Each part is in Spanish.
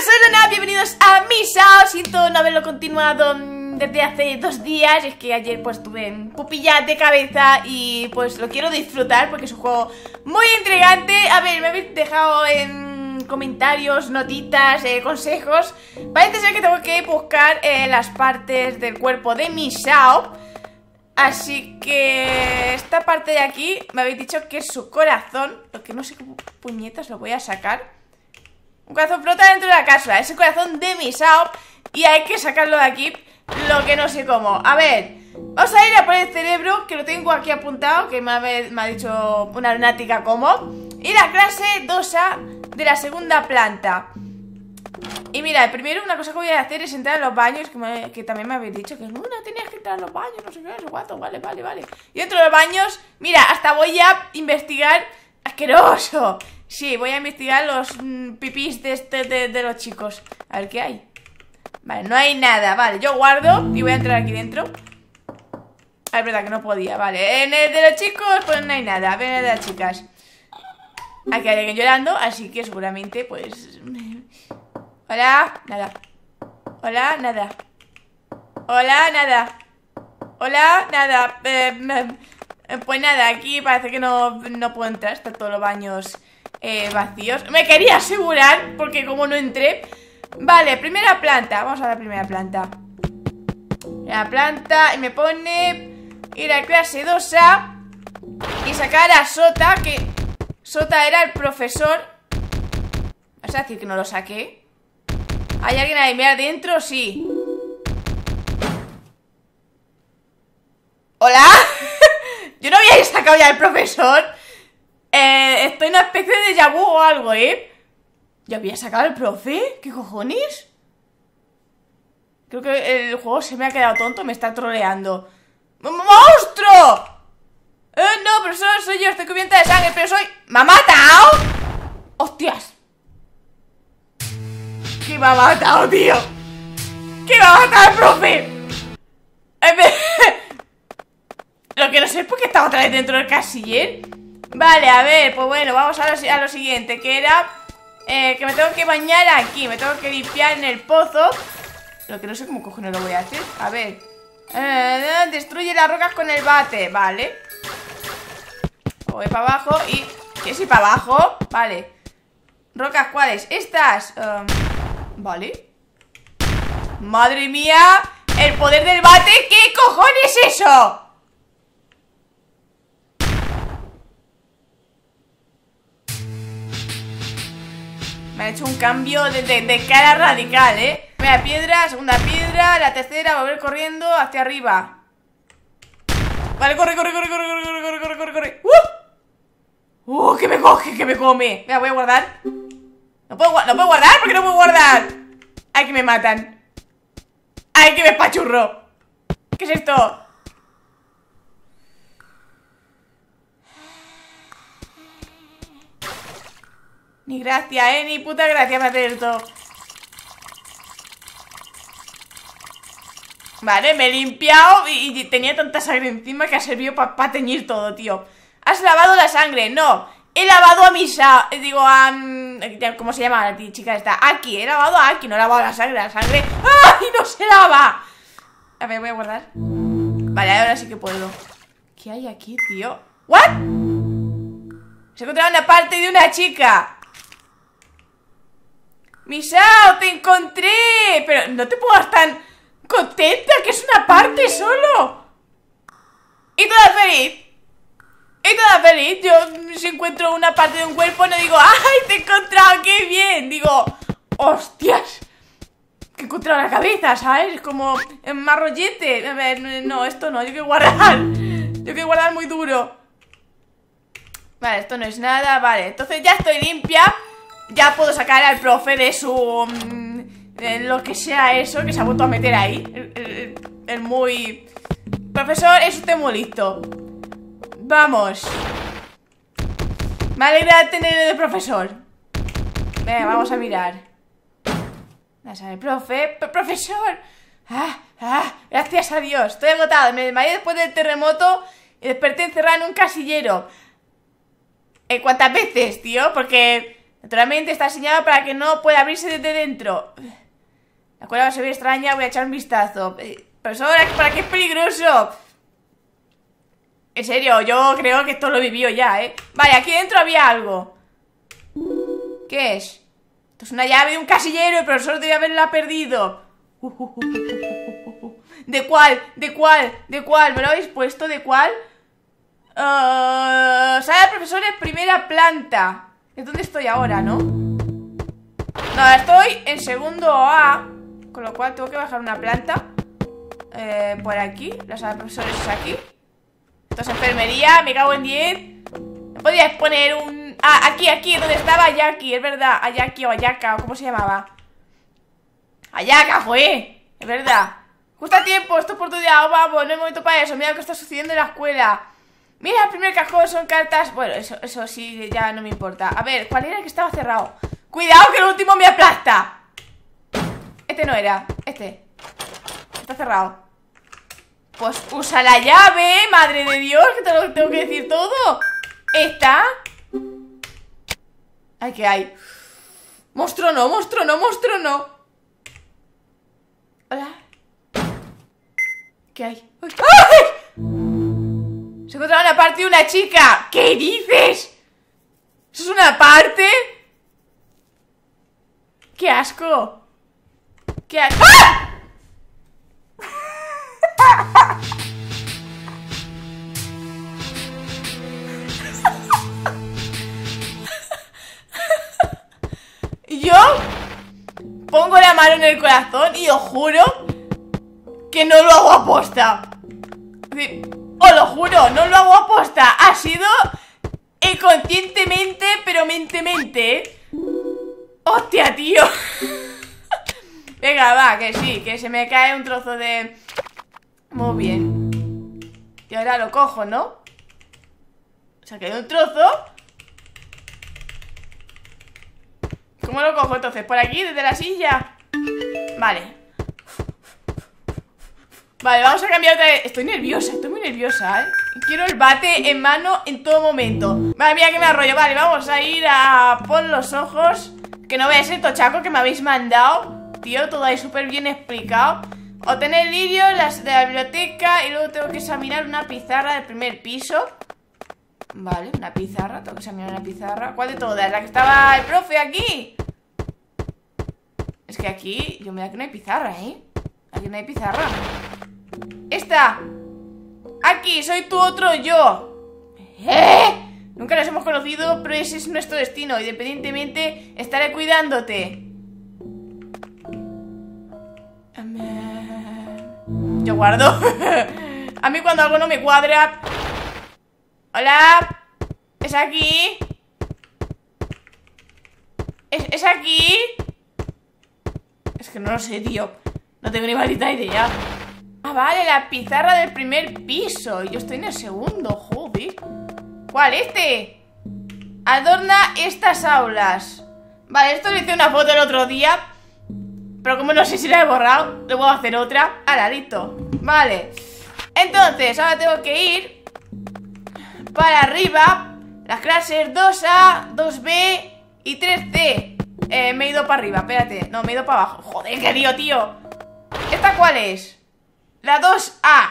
soy Luna, bienvenidos a Misao. Siento no haberlo continuado desde hace 2 días. Es que ayer pues tuve pupillas de cabeza y pues lo quiero disfrutar porque es un juego muy intrigante. A ver, me habéis dejado en comentarios, notitas, consejos. Parece ser que tengo que buscar las partes del cuerpo de Misao. Así que esta parte de aquí me habéis dicho que es su corazón. Lo que no sé cómo puñetas lo voy a sacar. Un corazón flota dentro de la cápsula. Es el corazón de Misao y hay que sacarlo de aquí. Lo que no sé cómo. A ver, vamos a ir a por el cerebro, que lo tengo aquí apuntado, que me ha dicho una lunática cómo. Y la clase 2A de la segunda planta. Y mira, primero una cosa que voy a hacer es entrar a los baños, que también me habéis dicho que no tenías que entrar a los baños, no sé qué, no sé cuánto. Vale. Y dentro de los baños, mira, hasta voy a investigar. ¡Asqueroso! Sí, voy a investigar los pipís de los chicos. A ver qué hay. Vale, no hay nada. Vale, yo guardo y voy a entrar aquí dentro. Ah, es verdad que no podía. Vale, en el de los chicos pues no hay nada. Ven el de las chicas. Aquí hay alguien llorando, así que seguramente pues... Hola, nada. Hola, nada. Hola, nada. Hola, nada. Pues nada, aquí parece que no puedo entrar. Están todos los baños vacíos. Me quería asegurar, porque como no entré. Vale, primera planta. Vamos a la primera planta. La planta. Y me pone ir a clase 2A y sacar a Sota, que Sota era el profesor. ¿Vas a decir que no lo saqué? ¿Hay alguien ahí? Mira, adentro, sí. ¿Hola? Yo no había sacado ya al profesor. Estoy en una especie de déjà vu o algo, ¿Ya había sacado al profe? ¿Qué cojones? Creo que el juego se me ha quedado tonto. Me está troleando. ¡Monstruo! No, profesor, soy yo. Estoy cubierta de sangre, pero soy... ¿Me ha matado? ¡Hostias! ¿Qué me ha matado, tío? ¿Qué me ha matado el profe? Lo que no sé es por qué estaba otra vez dentro del casiller. Vale, a ver, pues bueno, vamos a lo siguiente, que era que me tengo que bañar aquí. Me tengo que limpiar en el pozo. Lo que no sé cómo cojones lo voy a hacer. A ver, destruye las rocas con el bate. Vale. Voy para abajo y... ¿Qué si para abajo? Vale. ¿Rocas cuáles? Estas. Vale. Madre mía, el poder del bate. ¿Qué cojones es eso? Me ha hecho un cambio de cara radical, Primera piedra, segunda piedra, la tercera, volver corriendo hacia arriba. Vale, corre. Que me coge, que me come. Venga, voy a guardar. No puedo guardar, ¿por qué no puedo guardar? Ay, que me matan. Ay, que me espachurro. ¿Qué es esto? Ni gracia, ni puta gracia me hace esto. Vale, me he limpiado y tenía tanta sangre encima que ha servido para teñir todo, tío. ¿Has lavado la sangre? No. He lavado a Misao. Digo, ¿cómo se llama la chica esta? Aki. He lavado a Aki, no he lavado la sangre. La sangre... ¡ay, no se lava! A ver, voy a guardar. Vale, ahora sí que puedo. ¿Qué hay aquí, tío? ¿What? Se ha encontrado una parte de una chica. Misao, te encontré. Pero no te pongas tan contenta, que es una parte solo. Y toda feliz. Yo si encuentro una parte de un cuerpo no digo, ¡ay, te he encontrado, qué bien! Digo, ¡hostias! Que he encontrado la cabeza, ¿sabes? Como en marrollete. A ver, no, esto no, yo quiero guardar. Yo quiero guardar muy duro. Vale, esto no es nada. Vale, entonces ya estoy limpia. Ya puedo sacar al profe de su... lo que sea eso que se ha vuelto a meter ahí. El muy... Profesor, es usted muy listo. Vamos. Me alegra tener de profesor. Venga, vamos a mirar. Vamos a ver, profesor. Gracias a Dios. Estoy agotado. Me desmayé después del terremoto y desperté encerrada en un casillero. ¿Cuántas veces, tío? Porque Naturalmente está diseñada para que no pueda abrirse desde dentro. La cueva se ve extraña, voy a echar un vistazo. Profesora, ¿para qué es peligroso? En serio, yo creo que esto lo he vivido ya, ¿eh? Vale, aquí dentro había algo. ¿Qué es? Esto es una llave de un casillero. El profesor debe haberla perdido. ¿De cuál? ¿De cuál? ¿De cuál? ¿Me lo habéis puesto? ¿De cuál? Sala de profesores, primera planta. ¿Es donde estoy ahora, no? No, estoy en segundo A. Con lo cual tengo que bajar una planta. Por aquí. La sala de profesores es aquí. Esto es enfermería, me cago en 10. ¿No podrías poner un...? Ah, aquí, donde estaba Ayaki, es verdad. Ayaki o Ayaka, o ¿cómo se llamaba? Ayaka, joder. Es verdad. Justo a tiempo, esta oportunidad, vamos, no hay momento para eso. Mira lo que está sucediendo en la escuela. Mira, el primer cajón son cartas. Bueno, eso sí, ya no me importa. A ver, ¿cuál era el que estaba cerrado? ¡Cuidado que el último me aplasta! Este no era, este. Está cerrado. Pues usa la llave, madre de Dios, que te lo tengo que decir todo. ¿Esta? Ay, ¿qué hay? Monstruo no, monstruo no, monstruo no. Hola. ¿Qué hay? ¡Ay! Se encontraba una parte de una chica. ¿Qué dices? ¿Eso es una parte? ¡Qué asco! ¡Qué asco! ¡Ah! Yo pongo la mano en el corazón y os juro que no lo hago aposta. Os lo juro, no lo hago aposta. Ha sido inconscientemente, pero mente. ¡Hostia, tío! Venga, va, que sí, que se me cae un trozo de... Muy bien. Y ahora lo cojo, ¿no? Se ha caído un trozo. ¿Cómo lo cojo entonces? ¿Por aquí? ¿Desde la silla? Vale. Vale, vamos a cambiar otra vez. Estoy nerviosa, estoy muy nerviosa, ¿eh? Quiero el bate en mano en todo momento. Madre mía, que me arrollo. Vale, vamos a ir a por los ojos. Que no veáis el tochaco que me habéis mandado. Tío, todo ahí súper bien explicado. Obtener lirios, las de la biblioteca. Y luego tengo que examinar una pizarra del primer piso. Vale, una pizarra, tengo que examinar una pizarra. ¿Cuál de todas? ¿La que estaba el profe aquí? Es que aquí, yo me da que no hay pizarra, ¿eh? Aquí no hay pizarra. ¡Esta! Aquí, soy tu otro yo. Nunca nos hemos conocido, pero ese es nuestro destino. Independientemente, estaré cuidándote. Yo guardo. A mí cuando algo no me cuadra... Hola. ¿Es aquí? ¿Es aquí? Es que no lo sé, tío. No tengo ni maldita idea. Ah, vale, la pizarra del primer piso. Yo estoy en el segundo, joder. ¿Cuál? Este. Adorna estas aulas. Vale, esto le hice una foto el otro día, pero como no sé si la he borrado, le voy a hacer otra. Ahora, listo. Vale. Entonces, ahora tengo que ir para arriba. Las clases 2A, 2B y 3C. Me he ido para arriba, espérate. No, me he ido para abajo. Joder, qué lío, tío. ¿Esta cuál es? La 2A.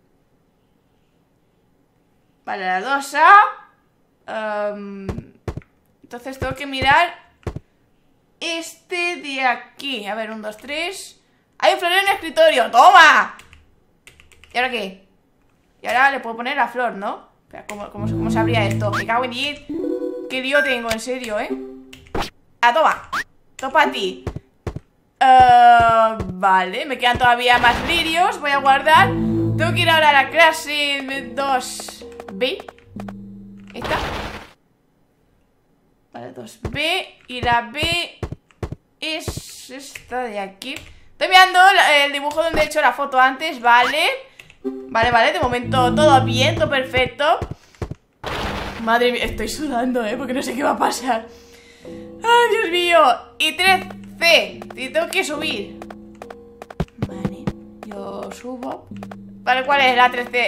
Vale, la 2A. Entonces tengo que mirar este de aquí. A ver, 1, 2, 3. Hay un florero en el escritorio. ¡Toma! ¿Y ahora qué? Y ahora le puedo poner la flor, ¿no? Espera, ¿cómo se abría esto? Me cago en 10. Qué lío tengo, en serio, ¿eh? Ah, toma. Topa a ti. Vale, me quedan todavía más lirios. Voy a guardar. Tengo que ir ahora a la clase 2B. ¿Esta? Vale, 2B. Y la B es esta de aquí. Estoy mirando el dibujo donde he hecho la foto antes, ¿vale? Vale, de momento todo bien, todo perfecto. Madre mía, estoy sudando, porque no sé qué va a pasar. ¡Ay, Dios mío! Y 3C. Y tengo que subir. Vale, yo subo. Vale, ¿cuál es la 3C?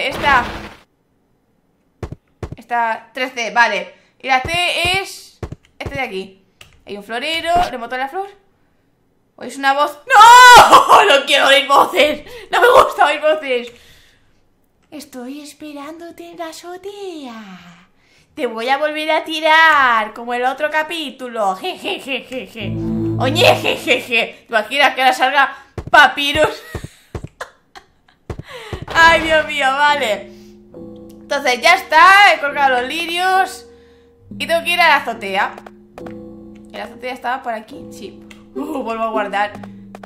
Esta 3C, vale. Y la C es este de aquí. Hay un florero. ¿Le boto la flor? ¿O es una voz? ¡No! No quiero oír voces. No me gusta oír voces. Estoy esperándote en la azotea. Te voy a volver a tirar, como el otro capítulo. Jejejejeje. Oye, jejeje. ¿Te imaginas que ahora salga Papyrus? Ay, Dios mío, vale. Entonces ya está, he colgado los lirios. Y tengo que ir a la azotea. ¿Y la azotea estaba por aquí? Sí. Vuelvo a guardar.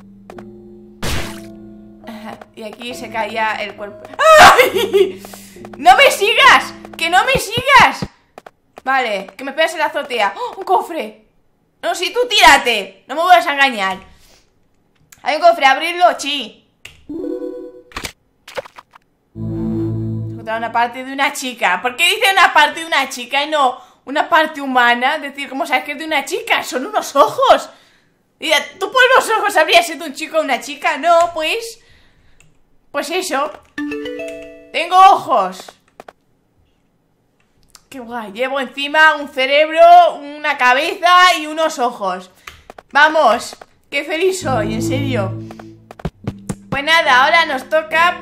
Y aquí se caía el cuerpo. ¡Ay! ¡No me sigas! ¡Que no me sigas! Vale, que me esperas en la azotea. ¡Oh, un cofre! No, sí, tú tírate. No me vuelvas a engañar. Hay un cofre, abrirlo, chi. Encontrar una parte de una chica. ¿Por qué dice una parte de una chica y no una parte humana? Es decir, ¿cómo sabes que es de una chica? Son unos ojos. Mira, ¿tú por los ojos sabrías si es de un chico o una chica? No, pues... Pues eso. Tengo ojos. Qué guay. Llevo encima un cerebro, una cabeza y unos ojos. Vamos. Qué feliz soy, en serio. Pues nada, ahora nos toca...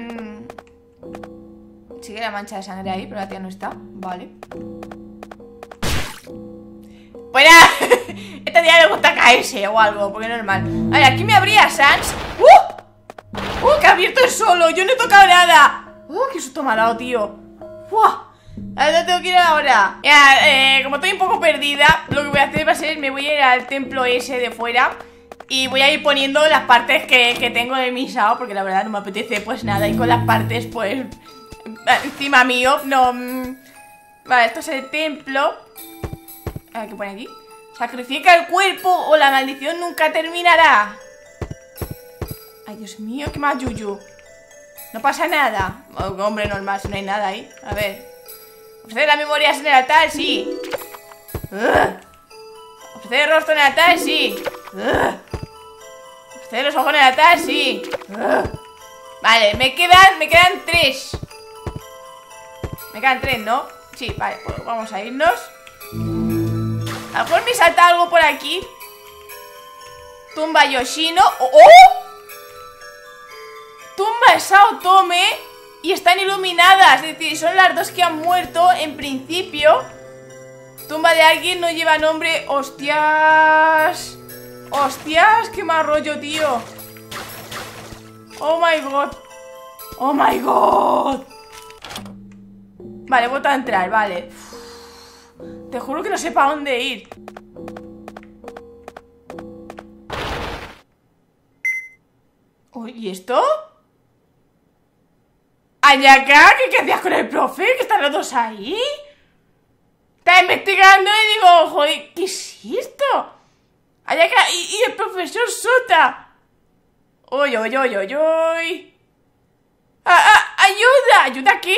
Sigue la mancha de sangre ahí, pero la tía no está. Vale. Pues nada. Esta tía le gusta caerse o algo, porque es normal. A ver, aquí me abría Sans. Que ha abierto el solo. Yo no he tocado nada. Qué susto me ha dado, tío. A ver, tengo que ir ahora. Ya, como estoy un poco perdida, lo que voy a hacer va a ser, me voy a ir al templo ese de fuera. Y voy a ir poniendo las partes que tengo de mi Sao, porque la verdad no me apetece pues nada. Y con las partes pues encima mío, no. Vale, esto es el templo. A ver, ¿qué pone aquí? Sacrifica el cuerpo o la maldición nunca terminará. Ay, Dios mío, qué más yuyu. No pasa nada. Hombre, normal, si no hay nada ahí. A ver. Ofrecer las memorias en el altar, sí. Ofrecer el rostro en el altar, sí. Ofrecer los ojos en el altar, sí. Vale, me quedan 3. Me quedan 3, ¿no? Sí, vale, pues vamos a irnos. A lo mejor me salta algo por aquí. Tumba Yoshino. ¡Oh! Tumba Sao Tome. Y están iluminadas. Es decir, son las dos que han muerto en principio. Tumba de alguien no lleva nombre. Hostias. Hostias, qué mal rollo, tío. Oh my god. Oh my god. Vale, vuelto a entrar, vale. Te juro que no sé para dónde ir. Uy, ¿y esto? Ayaka, ¿qué hacías con el profe? ¿Que están los dos ahí? Está investigando y digo, joder, ¿qué es esto? Ayaka y el profesor Sota. Uy, uy, uy, uy, uy. ¡Ayuda! ¿Ayuda aquí?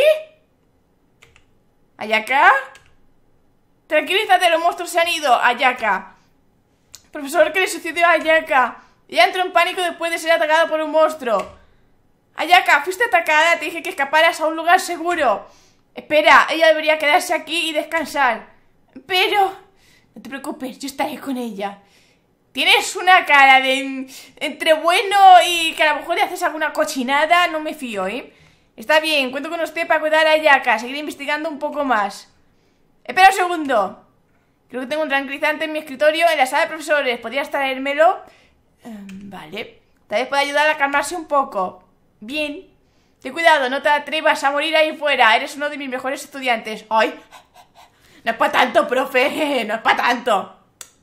¿Ayaka? Tranquilízate, los monstruos se han ido. Ayaka. Profesor, ¿qué le sucedió a Ayaka? Ella entró en pánico después de ser atacada por un monstruo. Ayaka, fuiste atacada, te dije que escaparas a un lugar seguro. Espera, ella debería quedarse aquí y descansar. Pero... no te preocupes, yo estaré con ella. Tienes una cara de... entre bueno y que a lo mejor le haces alguna cochinada. No me fío, ¿eh? Está bien, cuento con usted para cuidar a Ayaka. Seguiré investigando un poco más. Espera un segundo. Creo que tengo un tranquilizante en mi escritorio en la sala de profesores. ¿Podrías traérmelo? Vale. Tal vez pueda ayudar a calmarse un poco. Bien. Ten cuidado, no te atrevas a morir ahí fuera. Eres uno de mis mejores estudiantes. ¡Ay! No es para tanto, profe. No es para tanto.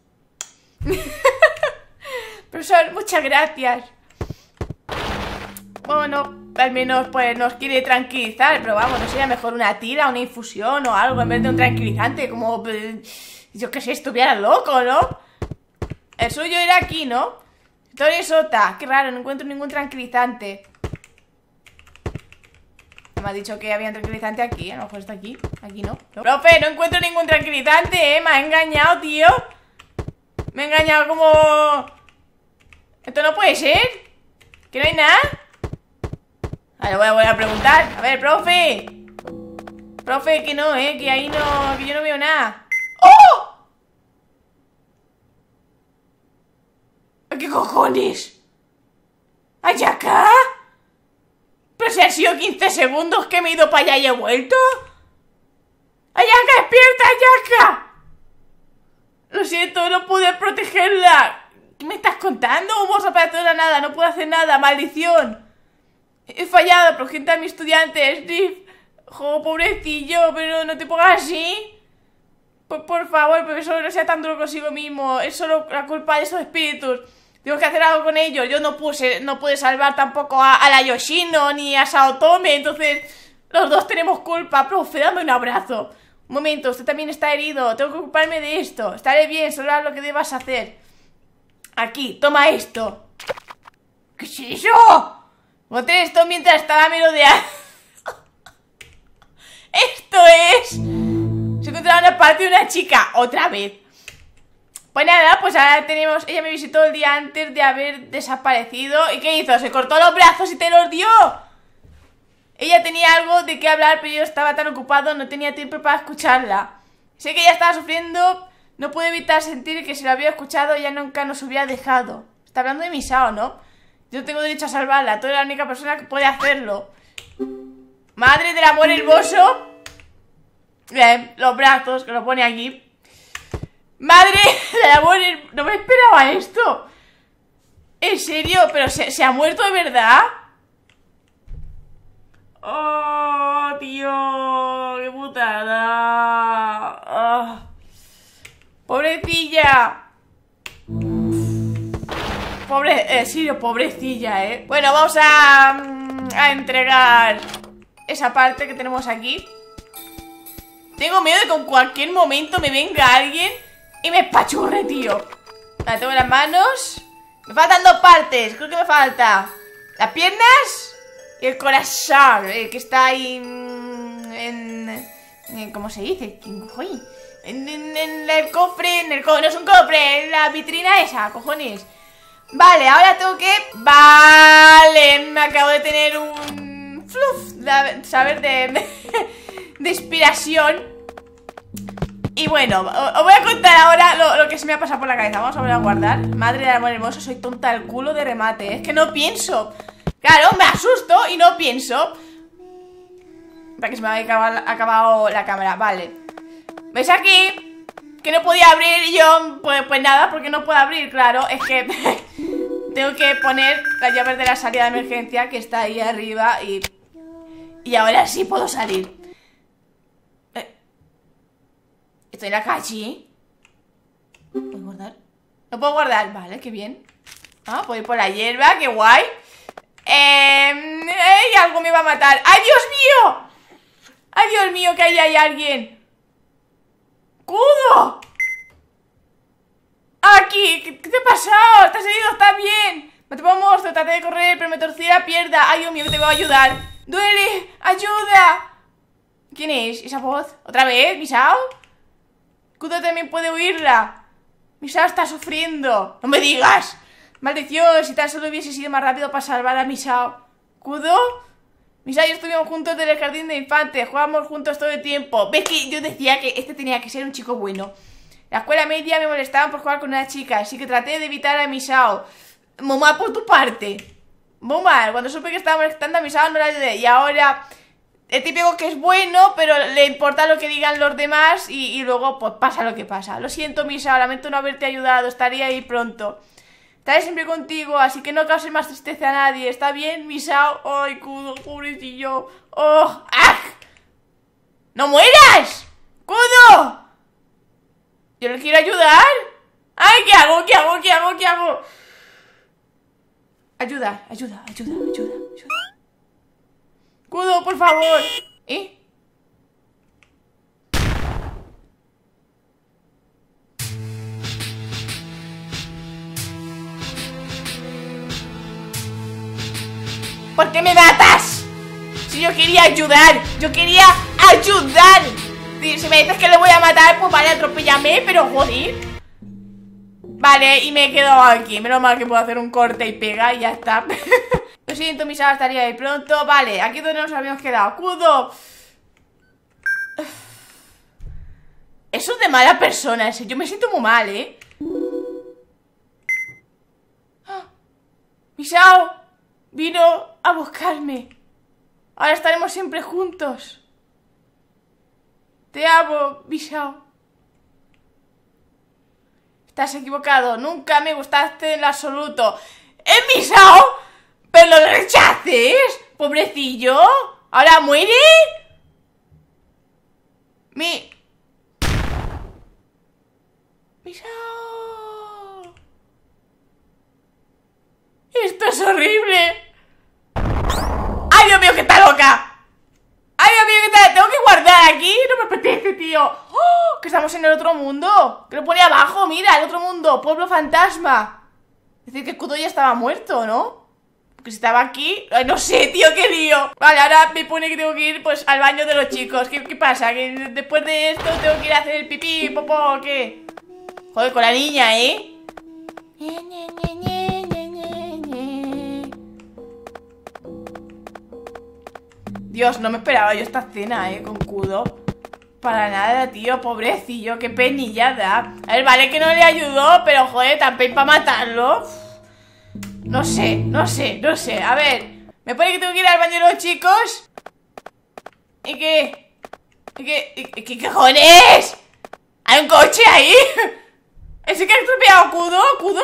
Profesor, muchas gracias. Bueno, al menos pues nos quiere tranquilizar. Pero vamos, ¿no sería mejor una tira, una infusión o algo en vez de un tranquilizante? Como, yo qué sé, estuviera loco, ¿no? El suyo era aquí, ¿no? Tori Sota, qué raro, no encuentro ningún tranquilizante. Me ha dicho que había un tranquilizante aquí, a lo mejor está aquí. Aquí no. Profe, no encuentro ningún tranquilizante, me ha engañado, tío. Me ha engañado como... Esto no puede ser. ¿Que no hay nada? Vale, voy a preguntar. A ver, profe. Profe, que no, que ahí no... que yo no veo nada. ¡Oh! qué cojones? ¿Ayaka? Pero si han sido 15 segundos que me he ido para allá y he vuelto. ¡Ayaka, despierta, Ayaka! Lo siento, no pude protegerla. ¿Qué me estás contando? Un monstruo apareció de la nada, no puedo hacer nada, maldición. He fallado, pero gente a mis estudiantes, Steve. Jo, pobrecillo, pero no te pongas así. Por favor, profesor, no sea tan duro consigo mismo. Es solo la culpa de esos espíritus. Tengo que hacer algo con ellos. Yo no pude salvar tampoco a la Yoshino ni a Saotome. Entonces, los dos tenemos culpa. Profe, dame un abrazo. Un momento, usted también está herido. Tengo que ocuparme de esto. Estaré bien, solo haz lo que debas hacer. Aquí, toma esto. ¿Qué es eso? Boté esto mientras estaba merodeando. Esto es... Se encontraba una parte de una chica. Otra vez. Pues nada, pues ahora tenemos... Ella me visitó el día antes de haber desaparecido. ¿Y qué hizo? Se cortó los brazos y te los dio. Ella tenía algo de qué hablar, pero yo estaba tan ocupado, no tenía tiempo para escucharla. Sé que ella estaba sufriendo. No pude evitar sentir que si la había escuchado ella nunca nos hubiera dejado. Está hablando de Misao, ¿no? Yo tengo derecho a salvarla. Tú eres la única persona que puede hacerlo. Madre del amor hermoso. Bien, los brazos, que lo pone aquí. Madre del amor hermoso. No me esperaba esto. ¿En serio? ¿Pero se ha muerto de verdad? Oh, tío. Qué putada. Oh. Pobrecilla. Pobrecilla, Bueno, vamos a entregar esa parte que tenemos aquí. Tengo miedo de que en cualquier momento me venga alguien y me espachurre, tío. Vale, tengo las manos. Me faltan dos partes, creo que me falta las piernas y el corazón, que está ahí ¿cómo se dice? En el cofre, no es un cofre, en la vitrina esa, cojones. Vale, ahora tengo que... Vale, me acabo de tener un... ¿sabes? De inspiración. Y bueno, os voy a contar ahora lo que se me ha pasado por la cabeza. Vamos a volver a guardar. Madre del amor hermoso, soy tonta del culo de remate. Es que no pienso. Claro, me asusto y no pienso. Para que se me haya acabado la cámara, vale. ¿Ves aquí? Que no podía abrir y yo, pues nada, porque no puedo abrir, claro. Es que tengo que poner las llaves de la salida de emergencia, que está ahí arriba. Y ahora sí puedo salir. Estoy en la calle. ¿Puedo guardar? No puedo guardar, vale, qué bien. Ah, puedo ir por la hierba, qué guay. Algo me va a matar. ¡Ay, Dios mío! ¡Ay, Dios mío, que ahí hay alguien! ¡Kudo! ¡Aquí! ¿Qué te ha pasado? ¿Estás herido? ¿Estás bien? Me atropelló un monstruo, traté de correr, pero me torcí la pierna. ¡Ay, Dios mío, que te voy a ayudar! ¡Duele! ¡Ayuda! ¿Quién es esa voz? ¿Otra vez? ¿Misao? Kudo también puede oírla. Misao está sufriendo. ¡No me digas! ¡Maldición! Si tan solo hubiese sido más rápido para salvar a Misao. ¿Kudo? Misao y yo estuvimos juntos desde el jardín de infantes. Jugábamos juntos todo el tiempo. ¿Ves que yo decía que este tenía que ser un chico bueno? En la escuela media me molestaban por jugar con una chica, así que traté de evitar a Misao. Muy mal por tu parte. Muy mal. Cuando supe que estaba molestando a Misao no la ayudé. Y ahora... El típico que es bueno, pero le importa lo que digan los demás y luego pues pasa lo que pasa. Lo siento, Misao, lamento no haberte ayudado. Estaré ahí pronto. Estaré siempre contigo, así que no causes más tristeza a nadie. ¿Está bien, Misao? Ay, Kudo, pobrecillo. Oh, ¡ah! ¡No mueras! ¡Kudo! ¿Yo le quiero ayudar? ¡Ay, qué hago! ¿Qué hago? ¿Qué hago? ¿Qué hago? Ayuda. Kudo, por favor. ¿Por qué me matas? Si yo quería ayudar. Yo quería ayudar. Si me dices que le voy a matar, pues vale, atropéllame, pero joder. Vale, y me he quedado aquí. Menos mal que puedo hacer un corte y pega y ya está. Lo siento, Misao, estaría ahí pronto. Vale, aquí es donde nos habíamos quedado. Kudo. Eso es de mala persona, yo me siento muy mal, Misao vino a buscarme. Ahora estaremos siempre juntos. Te amo, Misao. Estás equivocado. Nunca me gustaste en lo absoluto. ¡Es Misao! ¡Pero lo rechaces! ¡Pobrecillo! ¿Ahora muere? Misao. Esto es horrible. ¡Ay, Dios mío, que está loca! ¡Ay, Dios mío, que está! Tengo que guardar aquí. No me apetece, tío. ¡Oh! Que estamos en el otro mundo. Que lo pone abajo, mira, el otro mundo. Pueblo fantasma. Es decir, que Kudo ya estaba muerto, ¿no? Porque si estaba aquí... Ay, no sé, tío, qué lío. Vale, ahora me pone que tengo que ir, pues, al baño de los chicos. ¿Qué pasa? ¿Que después de esto tengo que ir a hacer el pipí, popó, o qué? Joder, con la niña, ¿eh? Dios, no me esperaba yo esta escena, con Kudo. Para nada, tío, pobrecillo, qué penillada. A ver, vale que no le ayudó, pero joder, también para matarlo. No sé. A ver, me pone que tengo que ir al baño de los chicos. ¿Y qué? ¿Qué cojones? ¿Hay un coche ahí? ¿Ese que ha estropeado Kudo?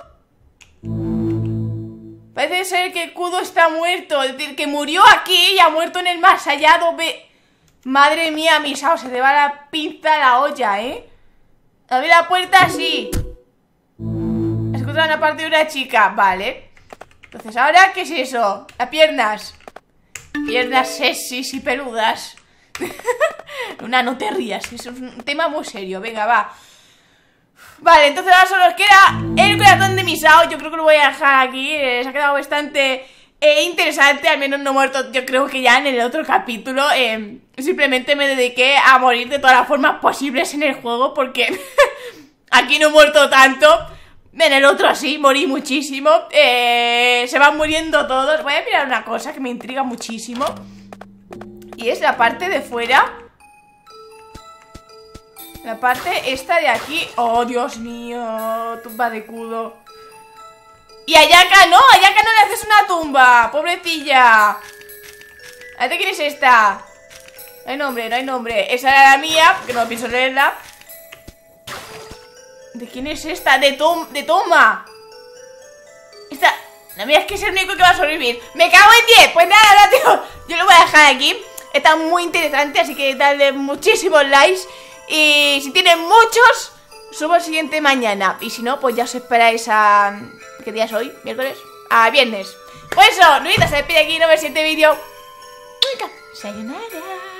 Parece ser que Kudo está muerto. Es decir, que murió aquí y ha muerto en el más allá. Madre mía, Misao, se te va la pinza a la olla, ¿eh? Abre la puerta así. Escuchan la parte de una chica, vale. Entonces, ¿ahora qué es eso? Las piernas. Piernas sexys y peludas. Luna, no te rías, es un tema muy serio. Venga, va. Vale, entonces ahora solo nos queda el corazón de Misao. Yo creo que lo voy a dejar aquí. Se ha quedado bastante interesante. Al menos no he muerto, yo creo que ya en el otro capítulo. Simplemente me dediqué a morir de todas las formas posibles en el juego, porque aquí no he muerto tanto. En el otro sí, morí muchísimo. Se van muriendo todos. Voy a mirar una cosa que me intriga muchísimo, y es la parte de fuera. La parte esta de aquí. Oh, Dios mío, tumba de Kudo. Y Ayaka no le haces una tumba, pobrecilla. ¿A quién es esta? No hay nombre. Esa era la mía, que no pienso leerla. ¿De quién es esta? De Toma. Esta... La mía es que es el único que va a sobrevivir. ¡Me cago en 10! Pues nada, tío, yo lo voy a dejar aquí. Está muy interesante, así que dadle muchísimos likes. Y si tienen muchos, subo el siguiente mañana. Y si no, pues ya os esperáis a... ¿Qué día es hoy? ¿Miércoles? A viernes. Pues eso, Nuita se despide aquí. Nos vemos en el siguiente vídeo. Sayonara.